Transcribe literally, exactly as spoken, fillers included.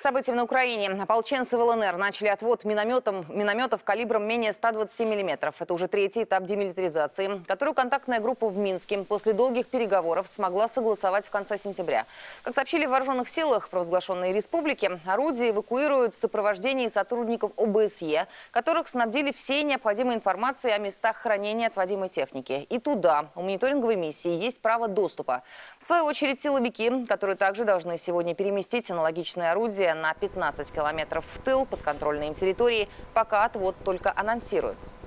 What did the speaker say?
События на Украине. Ополченцы в ЛНР начали отвод минометом, минометов калибром менее ста двадцати миллиметров. Это уже третий этап демилитаризации, которую контактная группа в Минске после долгих переговоров смогла согласовать в конце сентября. Как сообщили в вооруженных силах провозглашенной республики, орудия эвакуируют в сопровождении сотрудников ОБСЕ, которых снабдили всей необходимой информацией о местах хранения отводимой техники. И туда у мониторинговой миссии есть право доступа. В свою очередь силовики, которые также должны сегодня переместить аналогичные орудия на пятнадцать километров в тыл подконтрольной им территории, пока отвод только анонсируют.